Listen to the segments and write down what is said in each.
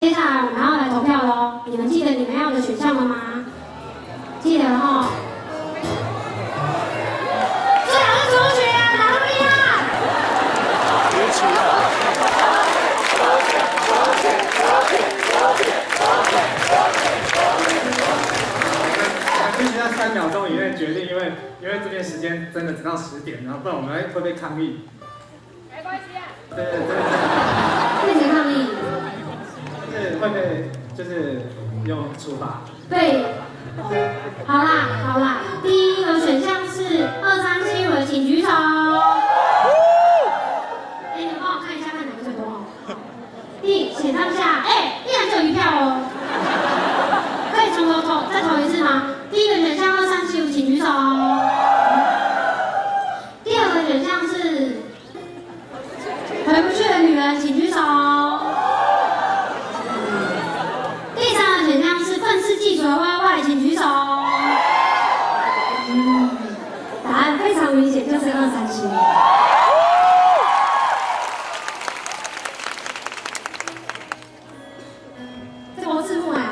接下来我们要来投票喽，你们记得你们要的选项了吗？记得哈。最好的同学啊，哪里呀？别起了。 必须在3秒钟以内决定，因为这边时间真的只到10点，然后不然我们会被抗议。 没关系啊。 对。 被谁抗议？ 就是会被用处罚。 对。好啦，第一个选项是2375，请举手。你们帮我看一下，看哪个最多哦。请上下，依然只有1票哦。可以从头再投一次吗？第一个选项2375，请举手。第二个选项是回不去的女人，请举手。第三个选项是愤世嫉俗的歪歪，请举手。答案非常明显，就是2375。这个字幕啊。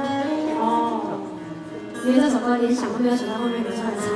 因为这首歌连想都没有想到后面有这么长。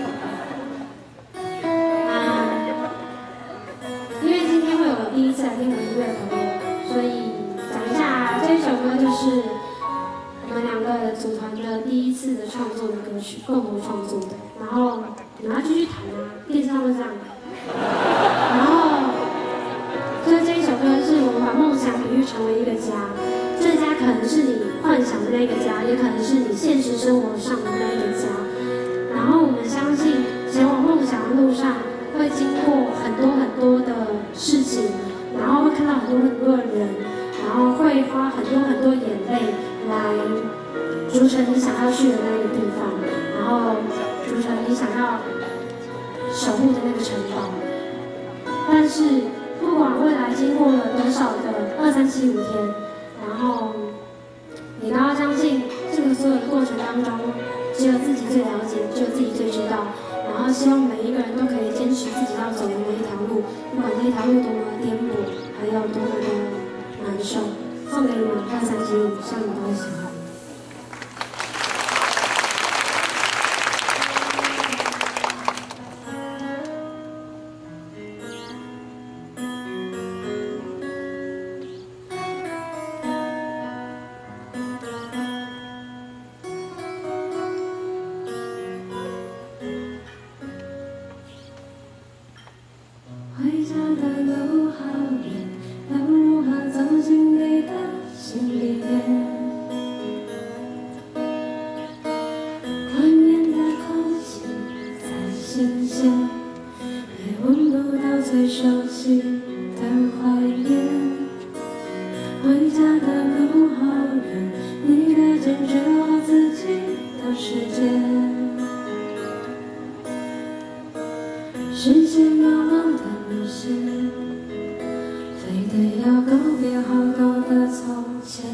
因为今天会有第一次来听我音乐的朋友，所以讲一下这一首歌就是我们2个组团的第一次的创作的歌曲，共同创作的。然后你们要继续弹啊，电视上都这样。然后，所以这一首歌是我们把梦想比喻成为一个家。这家可能是你幻想的那个家，也可能是你现实生活上的那个家。然后我们相信，前往梦想的路上会经过很多的事情，然后会看到很多的人，然后会花很多眼泪来筑成你想要去的那个地方，然后筑成你想要守护的那个城堡。但是不管未来经过了多少的2375天。然后，你都要相信，这个所有的过程当中，只有自己最了解，只有自己最知道。然后，希望每一个人都可以坚持自己要走的每一条路，不管这一条路多么颠簸，还有多么的难受。送给你们2375，希望你们都会喜欢。回家的路好远，要如何走进你的心里面？外面的空气再新鲜，也闻不到最熟悉的怀念。回家的路好远，你的肩只有我自己的世界。视线渺茫的路线，非得要告别好多的从前。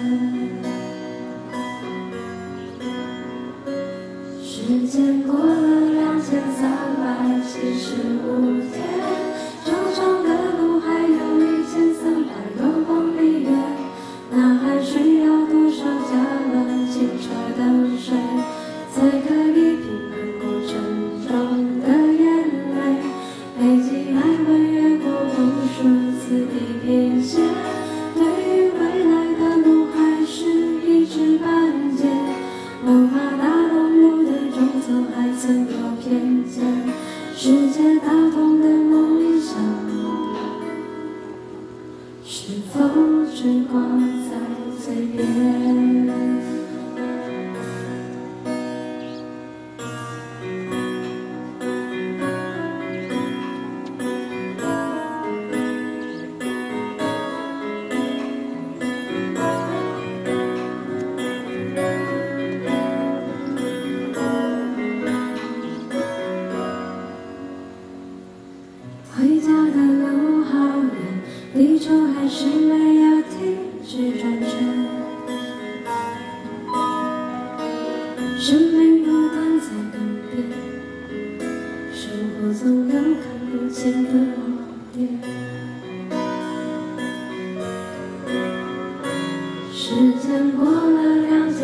时间过了2375天，长长的路还有1300多公里远，那还需要多少加了清澈的水，才可以平衡过程中的眼泪？飞机来回越过无数次地平线，对于未来的路还是一知半解，不怕大动路的种种还曾有偏见，世界大同的梦想，是否只挂在嘴边？回家的路好远，地球还是没有停止转圈。生命不断在更变，生活总有看不见的盲点。 时间过了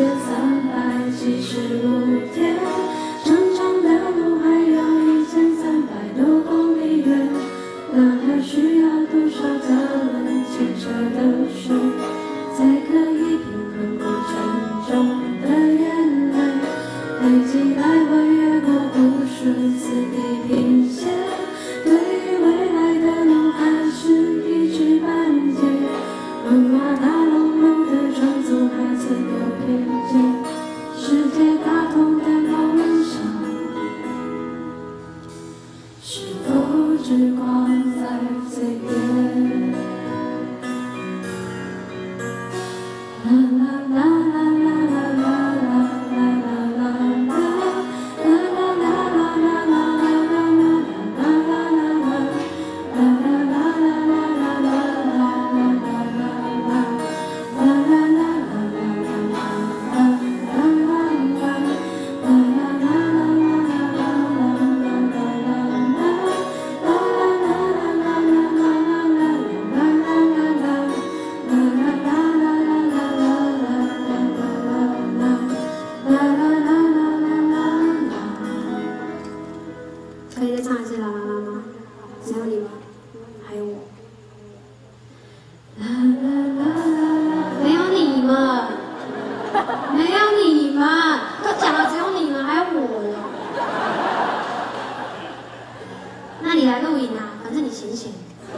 2375天，长长的路还有1300多公里远，那还需要多少个人牵着的手，才可以平衡过程中的眼泪？飞机来回越过无数次地平线，对于未来的路还是一知半解。文化大熔炉的创作还曾有偏见，世界大同的梦想，是否只挂在嘴边？啦啦啦啦啦啦啦啦啦啦啦啦啦啦可以再唱一次啦啦啦吗？只有你们，还有我。啦啦啦啦啦，没有你们，没有你们，都讲了只有你们，还有我了。那你来录影啊，反正你闲闲。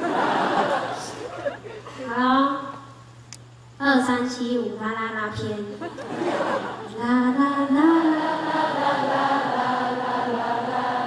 好了，2、3、7、5，啦啦啦篇，啦啦啦啦啦啦啦。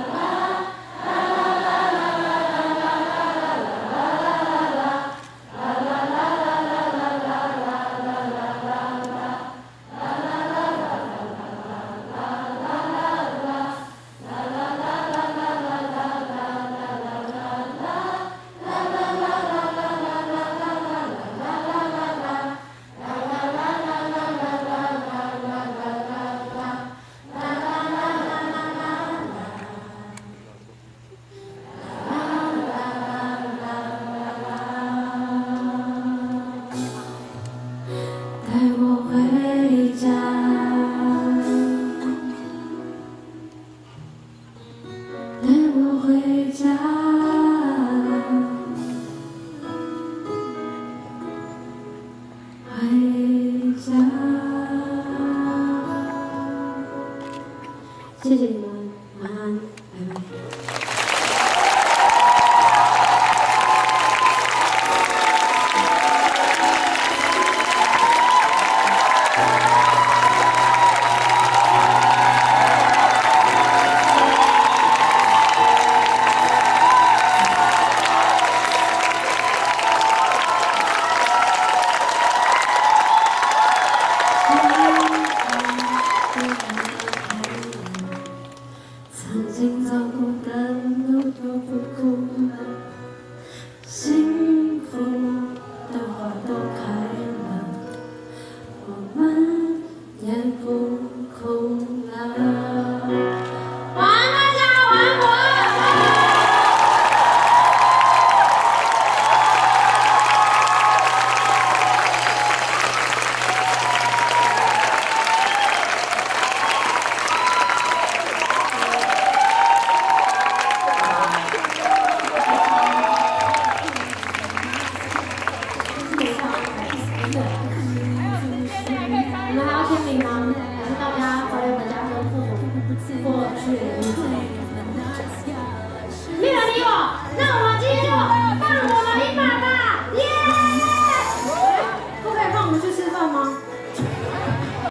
谢谢你们，晚安，拜拜。曾经走过的路都不哭了，幸福的花都开了，我们也不哭了。晚安大家，晚安我。你们还要签名吗？还是大家早点回家跟父母过去的日子？没人理我，那我。